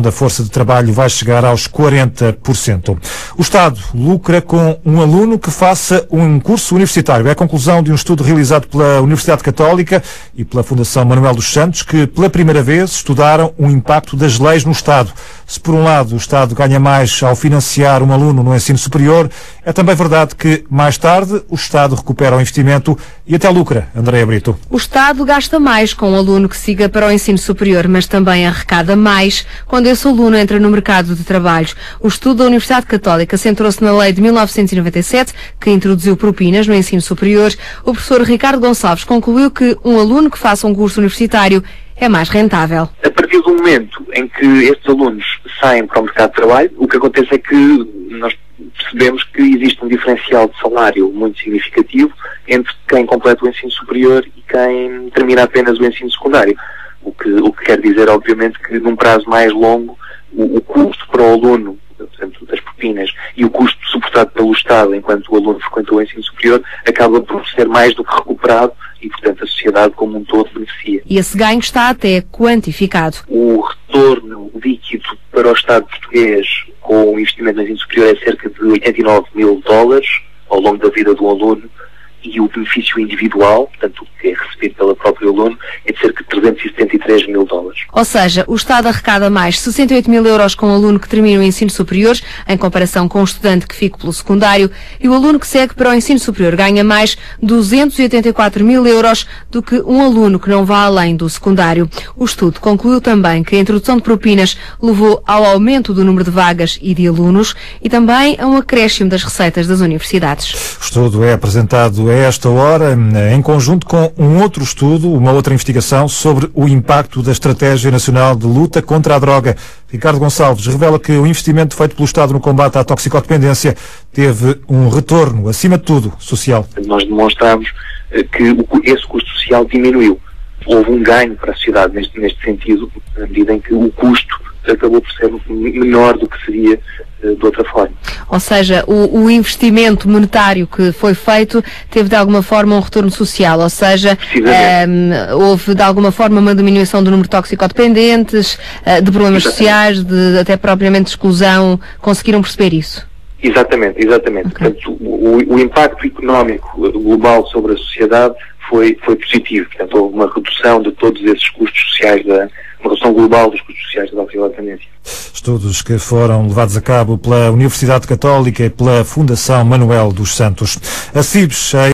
da força de trabalho vai chegar aos 40%. O Estado lucra com um aluno que faça um curso universitário. É a conclusão de um estudo realizado pela Universidade Católica e pela Fundação Manuel dos Santos, que pela primeira vez estudaram o impacto das leis no Estado. Se por um lado o Estado ganha mais ao financiar um aluno no ensino superior, é também verdade que mais tarde o Estado recupera o investimento e até lucra. Andréa Brito. O Estado gasta mais com o aluno que siga para o ensino superior, mas também arrecada mais quando esse aluno entra no mercado de trabalho. O estudo da Universidade Católica centrou-se na lei de 1997, que introduziu propinas no ensino superior. O professor Ricardo Gonçalves concluiu que um aluno que faça um curso universitário é mais rentável. A partir do momento em que estes alunos saem para o mercado de trabalho, o que acontece é que nós percebemos que existe um diferencial de salário muito significativo entre quem completa o ensino superior e quem termina apenas o ensino secundário. O que quer dizer, obviamente, que num prazo mais longo, o custo para o aluno, portanto, das propinas, e o custo suportado pelo Estado enquanto o aluno frequentou o ensino superior, acaba por ser mais do que recuperado e, portanto, a sociedade como um todo beneficia. E esse ganho está até quantificado. O retorno líquido para o Estado português com o investimento no ensino superior é cerca de $89 mil ao longo da vida do aluno, e o benefício individual, portanto, o que é recebido pelo próprio aluno, é de cerca de $373 mil. Ou seja, o Estado arrecada mais 68 mil euros com o aluno que termina o ensino superior, em comparação com o estudante que fica pelo secundário, e o aluno que segue para o ensino superior ganha mais 284 mil euros do que um aluno que não vá além do secundário. O estudo concluiu também que a introdução de propinas levou ao aumento do número de vagas e de alunos e também a um acréscimo das receitas das universidades. O estudo é apresentado a esta hora em conjunto com um outro estudo, uma outra investigação sobre o impacto da Estratégia Nacional de Luta contra a Droga. Ricardo Gonçalves revela que o investimento feito pelo Estado no combate à toxicodependência teve um retorno, acima de tudo, social. Nós demonstramos que esse custo social diminuiu. Houve um ganho para a sociedade neste sentido, na medida em que o custo acabou por ser menor do que seria de outra forma. Ou seja, o investimento monetário que foi feito teve de alguma forma um retorno social, ou seja, houve de alguma forma uma diminuição do número de toxicodependentes, de problemas sociais, de até propriamente de exclusão. Conseguiram perceber isso? Exatamente. Okay. Portanto, o impacto económico global sobre a sociedade foi positivo. Portanto, houve uma redução de todos esses custos sociais, uma redução global dos custos sociais da toxicodependência. Estudos que foram levados a cabo pela Universidade Católica e pela Fundação Manuel dos Santos. A CIBS